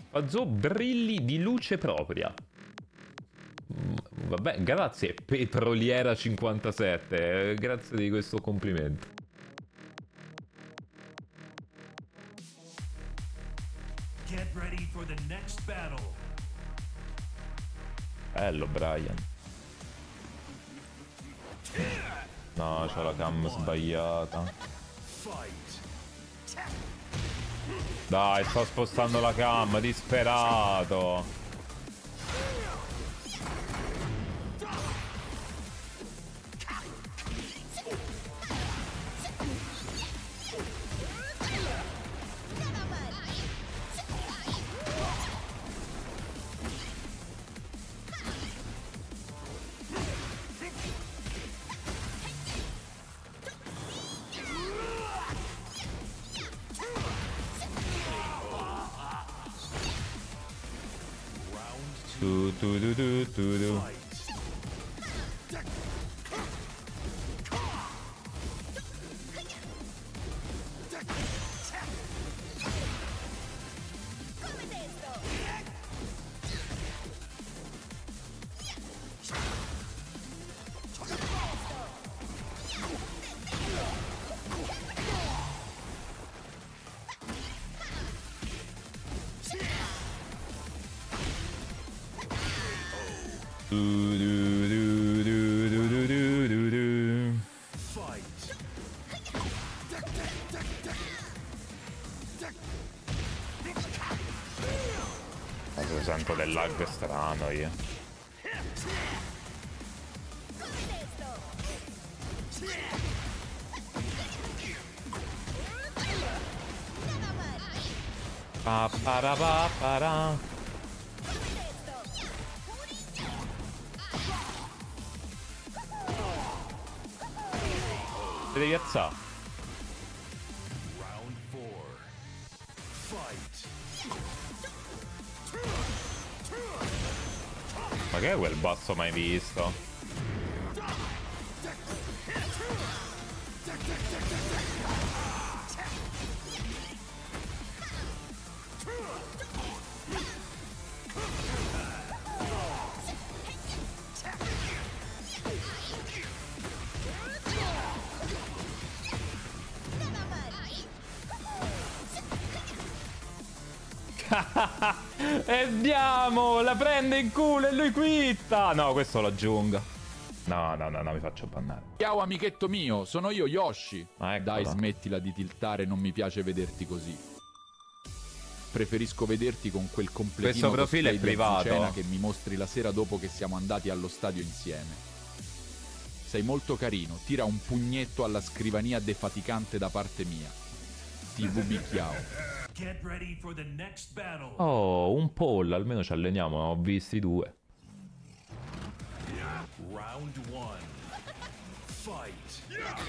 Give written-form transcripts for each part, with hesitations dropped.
Fazio brilli di luce propria. Vabbè, grazie Petroliera 57, grazie di questo complimento. Get ready for the next battle. Bello Brian. No, c'ho la cam sbagliata. Dai, sto spostando la cam, disperato. Tu. Sento del lag strano io. Pa para pa para. Ti devi alzare. Ma che è quel basso mai visto? E andiamo! La prende in culo e lui quitta! No, questo lo aggiungo. No, mi faccio bannare. Ciao amichetto mio, sono io Yoshi. Eccola. Dai, smettila di tiltare, non mi piace vederti così. Preferisco vederti con quel completino Questo profilo è cosplay di privato. Azucena che mi mostri la sera dopo che siamo andati allo stadio insieme. Sei molto carino, tira un pugnetto alla scrivania defaticante da parte mia. Ti bubicchiao. Get ready for the next battle. Oh, un poll, almeno ci alleniamo, ho visti due. Round 1. Fight.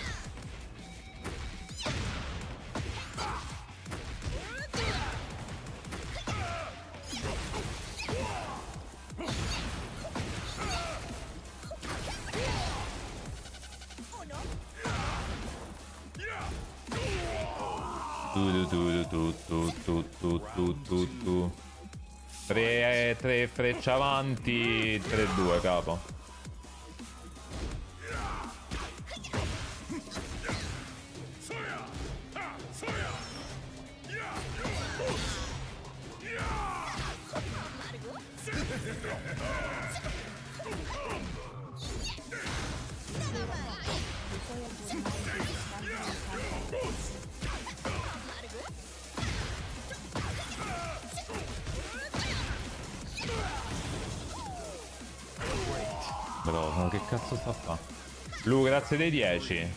Tu. 3 freccia avanti, 3-2 capo. Bro, ma che cazzo sta a fa? Lu, grazie dei 10.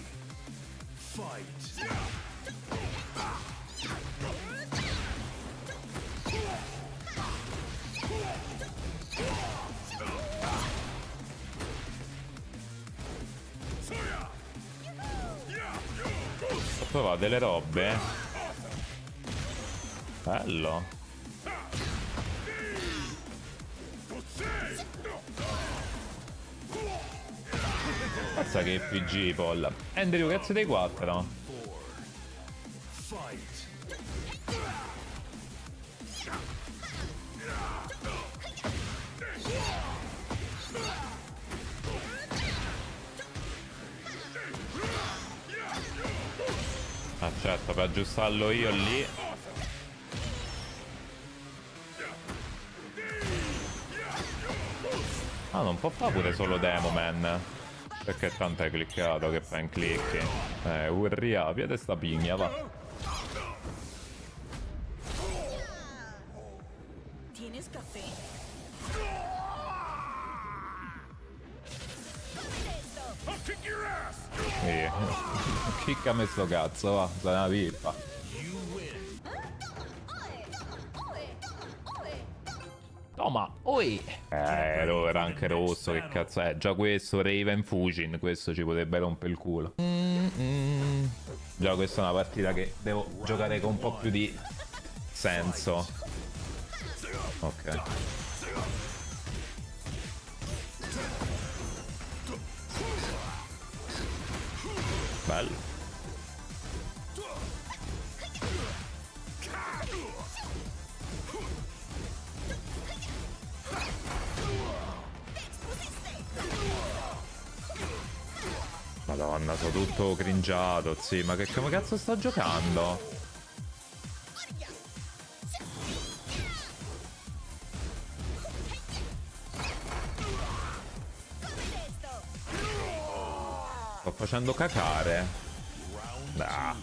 Ho provato delle robe. Bello. Mazza che PG, Polla. Andrew, grazie dei 4. aggiustarlo io lì. Ah, non può fare pure solo Demo Man. Perché tanto hai cliccato che fai un click. Urria, piede sta pigna, va. ¿Tienes café? Chi che ha messo cazzo, va, sei una pippa. Toma, oi! Era anche rosso, che cazzo è? Già questo, Raven Fujin, questo ci potrebbe rompere il culo. Già questa è una partita che devo giocare con un po' più di senso. Ok. Bello. Madonna, sono tutto cringiato, sì, ma che come cazzo sto giocando? Sto facendo cacare. Nah.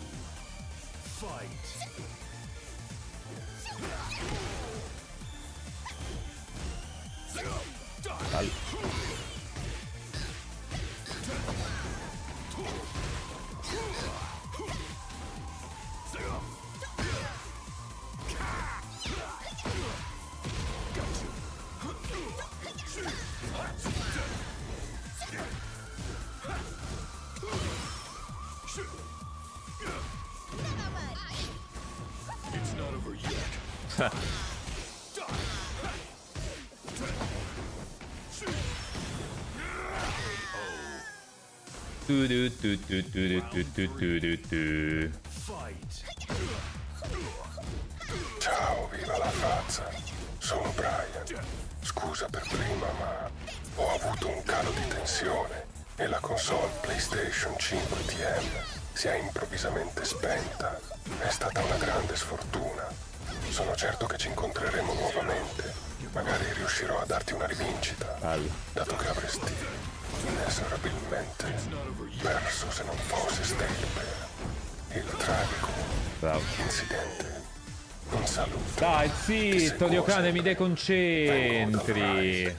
Ciao, viva la fazza. Sono Brian. Scusa per prima, ma ho avuto un calo di tensione e la console PlayStation 5 TM si è improvvisamente spenta. È stata una grande sfortuna. Sono certo che ci incontreremo nuovamente. Magari riuscirò a darti una rivincita, dato che avresti inesorabilmente perso se non fosse stato per il tragico incidente. Un saluto. Dai, zitto, Dio cane, mi deconcentri.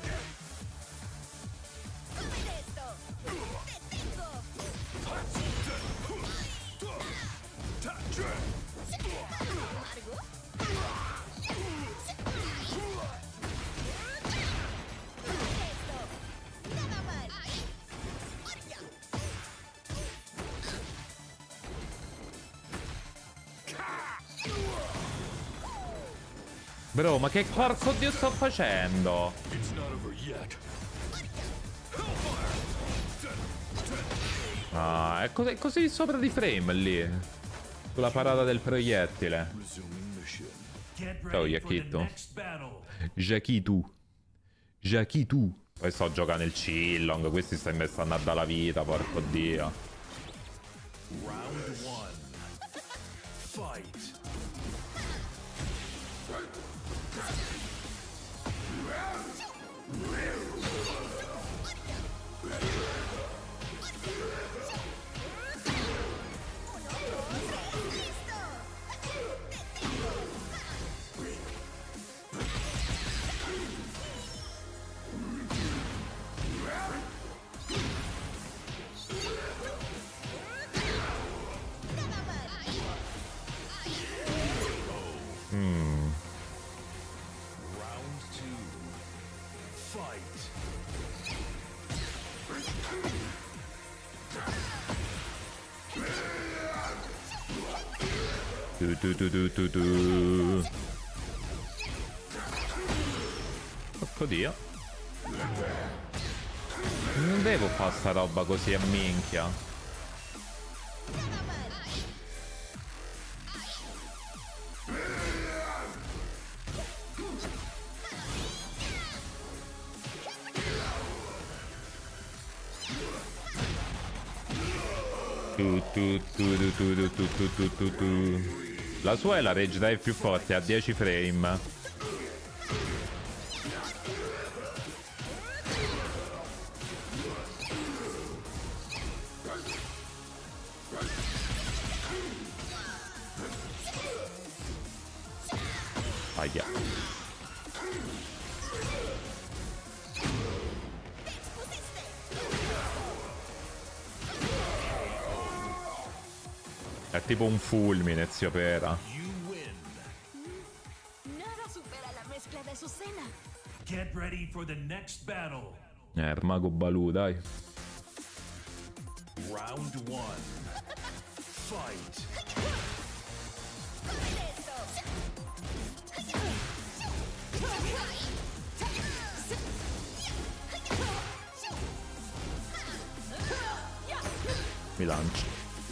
Bro, ma che porco dio sto facendo? Ah, è così sopra di frame lì. Sulla parata del proiettile. Ciao, Yakito. Jakitu. Jakitu. Poi sto giocando il Chillong. Questi stanno investendo a dare la vita, porco dio. Round 1. Fight. Porco dio. Non devo fare sta roba così a minchia. La sua è la rage dive più forte, a 10 frame. Aia. È tipo un fulmine, zio Pera. Nada supera la mezcla de su cena. Get ready for the next battle. Il mago Balù, dai. Round 1. Fight. Mi lancio.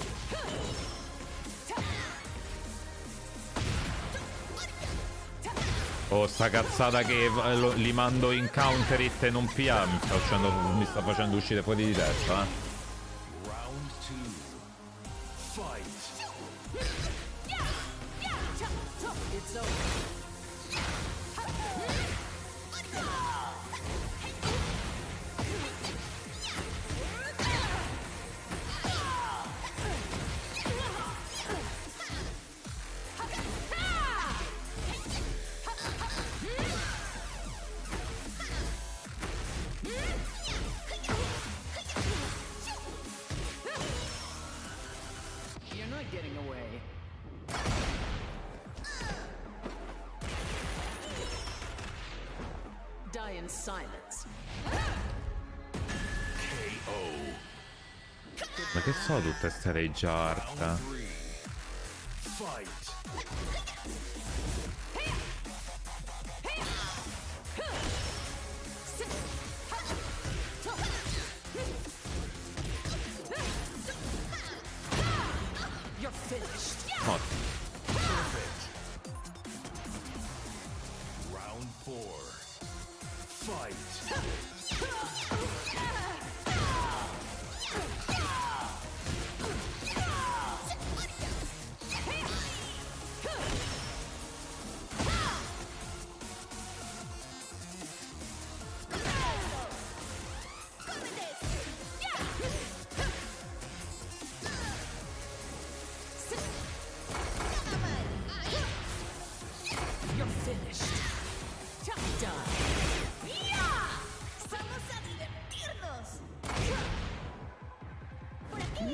Oh, sta cazzata che li mando in counter hit e non PA mi sta facendo uscire fuori di testa, Round 2. Fight. It's over. You're not getting away. Die in silence. Ma che so tutte ste rage art? Round 3. Fight. You're finished. No, Round 4. Fight. You're finished. Done. ¡Vamos a divertirnos! ¡Por aquí!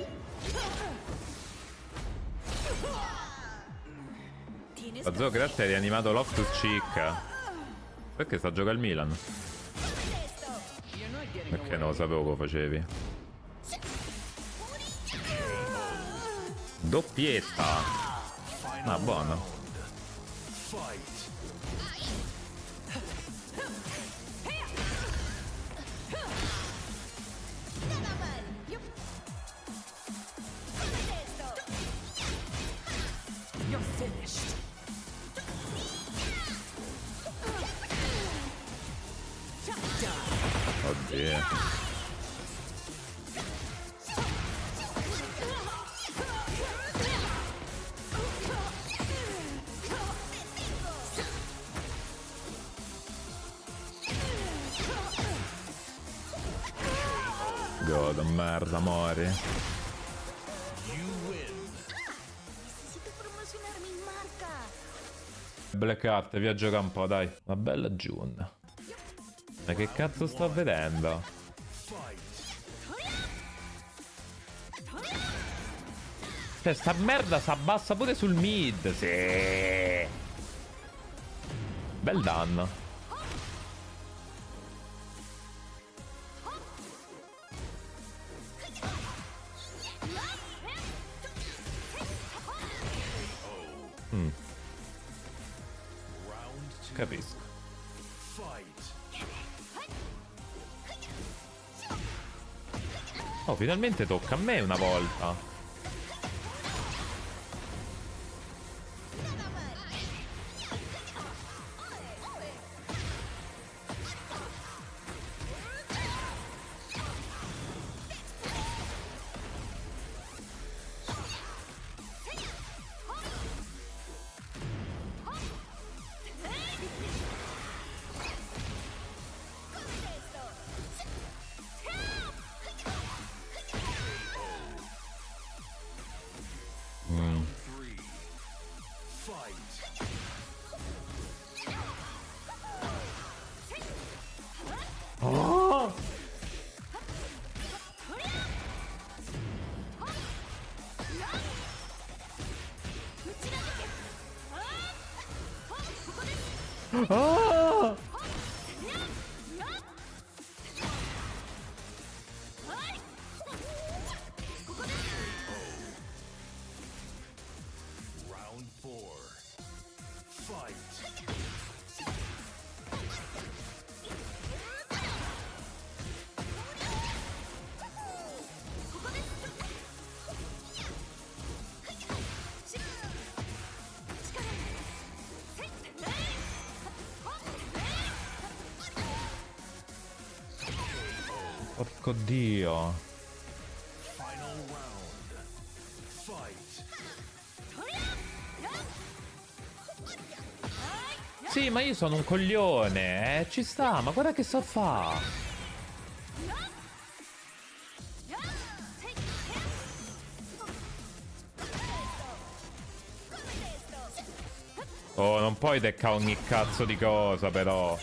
¿Tienes la Zoo Craft ha rianimato Loftus Cheek. Perché sta a giocare al Milan? esto? You're not getting Perché away. non lo sapevo che lo facevi. Doppietta. Ah, buono. Fight. Nada mal. ¡Tomen esto! You're finished. Done. Oddio. God, merda, mori. You win. Necesito promocionar mi marca. Black Heart, via a giocare un po', dai. Una bella June. Ma che cazzo sto vedendo? Fight. Cioè, sta merda si abbassa pure sul mid. Sì. Bel danno. Round 2. Capisco. Fight. Oh, finalmente tocca a me una volta. Porco dio. Final round. Fight. Sì, ma io sono un coglione, ci sta, ma guarda che so fa. Oh, non puoi decca ogni cazzo di cosa, però.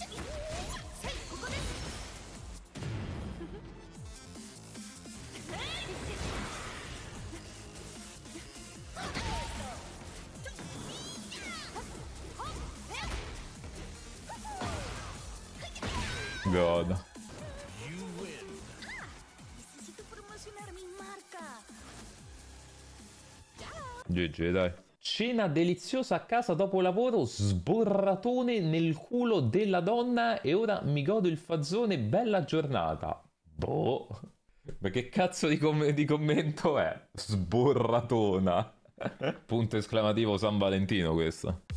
God. Necesito promocionar mi marca. GG, dai. Cena deliziosa a casa dopo lavoro, sborratone nel culo della donna e ora mi godo il fazzone, bella giornata. Boh. Ma che cazzo di commento è? Sborratona. Punto esclamativo San Valentino questo.